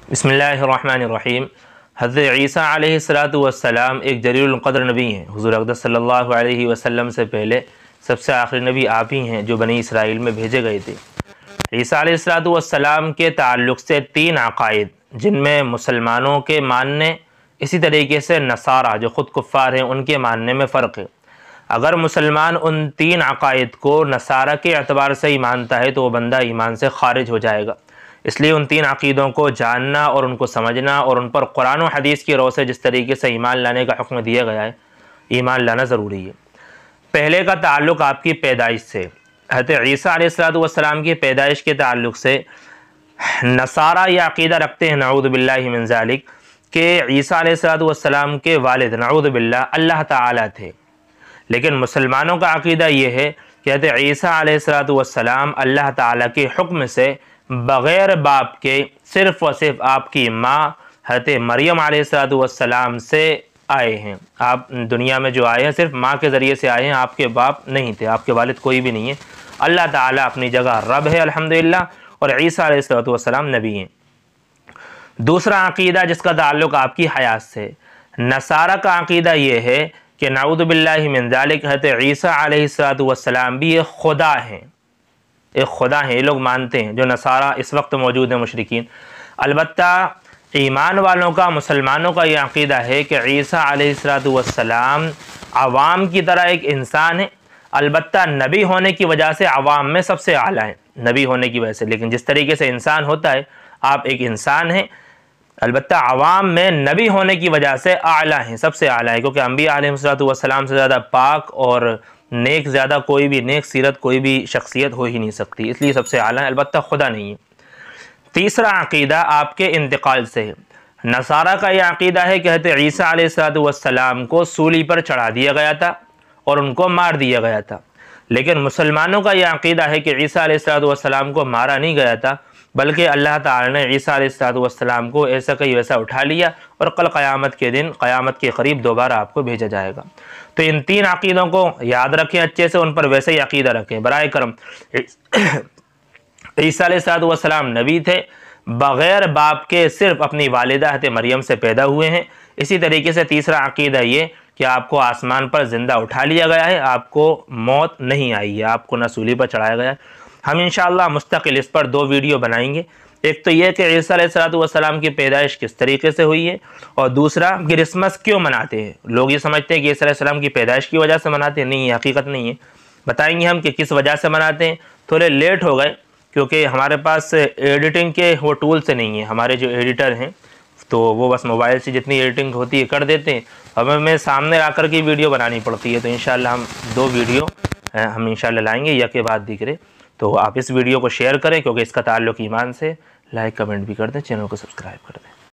बिस्मिल्लाहिर्रहमानिर्रहीम। हज़रत ईसा अलैहिस्सलातु वस्सलाम एक जलीलुल क़द्र नबी हैं। हुज़ूर अक़दस सल्लल्लाहु अलैहि वसल्लम से पहले सबसे आखिरी नबी आप ही हैं जो बनी इसराइल में भेजे गए थे। ईसा अलैहिस्सलातु वस्सलाम के ताल्लुक़ से 3 अक़ाइद जिनमें मुसलमानों के मानने, इसी तरीके से नसारा जो ख़ुद कुफ़ार हैं उनके मानने में फ़र्क है। अगर मुसलमान उन 3 अक़ाइद को नसारा के एतबार से ही मानता है तो वो बंदा ईमान से ख़ारिज हो जाएगा। इसलिए उन 3 अक़ीदों को जानना और उनको समझना और उन पर कुरान और हदीस की रौ से जिस तरीके से ईमान लाने का हुक्म दिया गया है, ईमान लाना ज़रूरी है। पहले का ताल्लुक़ आपकी पैदाइश से। हज़रत ईसा अलैहिस्सलातु वस्सलाम की पैदाइश के ताल्लुक़ से नसारा यह अक़ीदा रखते हैं, नऊज़ु बिल्लाहि मिन ज़ालिक, कि ईसा अलैहिस्सलातु वस्सलाम के वालिद नऊज़ु बिल्लाह अल्लाह ताला थे। लेकिन मुसलमानों का अक़ीदा यह है कि हज़रत ईसा अलैहिस्सलातु वस्सलाम अल्लाह ताला के हुक्म से बग़ैर बाप के सिर्फ़ व सिर्फ आपकी माँ हज़रत मरियम अलैहिस्सलातु वस्सलाम से आए हैं। आप दुनिया में जो आए हैं सिर्फ माँ के ज़रिए से आए हैं, आपके बाप नहीं थे, आपके वालिद कोई भी नहीं है। अल्लाह ताला अपनी जगह रब है अल्हम्दुलिल्लाह, और ईसा अलैहिस्सलातु वस्सलाम नबी हैं। दूसरा अक़ीदा जिसका ताल्लुक़ आपकी हयात से। नसारा का अक़ीदा ये है कि नऊज़ु बिल्लाहि मिन ज़ालिक हज़रत ईसा अलैहिस्सलातु वस्सलाम भी एक खुदा हैं, एक खुदा हैं, ये लोग मानते हैं, जो नसारा इस वक्त मौजूद हैं मुशरिकीन। अलबत्ता ईमान वालों का, मुसलमानों का यह अक़ीदा है कि ईसा अलैहिस्सलातु वस्सलाम अवाम की तरह एक इंसान है, अलबत्ता नबी होने की वजह से अवाम में सबसे आला है, नबी होने की वजह से। लेकिन जिस तरीके से इंसान होता है, आप एक इंसान हैं, अलबत्ता अवाम में नबी होने की वजह से आला हैं, सबसे आला है, क्योंकि अंबिया अलैहिस्सलातु वस्सलाम से ज़्यादा पाक और नेक ज़्यादा कोई भी नेक सीरत कोई भी शख्सियत हो ही नहीं सकती, इसलिए सबसे आला है, अलबत्ता खुदा नहीं है। तीसरा अक़ीदा आपके इंतकाल से है। नसारा का यह अक़ीदा है कि हज़रत ईसा अलैहिस्सलातु वस्सलाम को सूली पर चढ़ा दिया गया था और उनको मार दिया गया था। लेकिन मुसलमानों का यह अक़ीदा है कि ईसा अलैहिस्सलातु वस्सलाम को मारा नहीं गया था, बल्कि अल्लाह ताला ने ईसा अलैहिस्सलातु वस्सलाम को ऐसा कहीं वैसा उठा लिया और कल क़यामत के दिन, क़यामत के करीब दोबारा आपको भेजा जाएगा। तो इन 3 अक़ीदों को याद रखें अच्छे से, उन पर वैसे ही अक़ीदा रखें बराए करम। ईसा अलैहिस्सलातु वस्सलाम नबी थे, बग़ैर बाप के सिर्फ़ अपनी वालिदा हज़रत मरियम से पैदा हुए हैं। इसी तरीके से तीसरा अक़ीदा ये कि आपको आसमान पर ज़िंदा उठा लिया गया है, आपको मौत नहीं आई है, आपको न सूली पर चढ़ाया गया है। हम इंशाअल्लाह मुस्तक़िल इस पर 2 वीडियो बनाएंगे। एक तो यह कि ईसा अलैहिस्सलातु वस्सलाम की पैदाइश किस तरीके से हुई है, और दूसरा क्रिसमस क्यों मनाते हैं। लोग ये समझते हैं कि ईसा अलैहिस्सलाम की पैदाइश की वजह से मनाते हैं, नहीं, हकीकत नहीं है। बताएंगे हम कि किस वजह से मनाते हैं। थोड़े लेट हो गए क्योंकि हमारे पास एडिटिंग के वो टूल्स नहीं है। हमारे जो एडिटर हैं तो वो बस मोबाइल से जितनी एडिटिंग होती है कर देते हैं, हमें सामने आकर के वीडियो बनानी पड़ती है। तो इंशाअल्लाह हम 2 वीडियो हम इंशाअल्लाह लाएंगे, या के बाद दिख रहे। तो आप इस वीडियो को शेयर करें क्योंकि इसका ताल्लुक़ ईमान से। लाइक कमेंट भी कर दें, चैनल को सब्सक्राइब कर दें।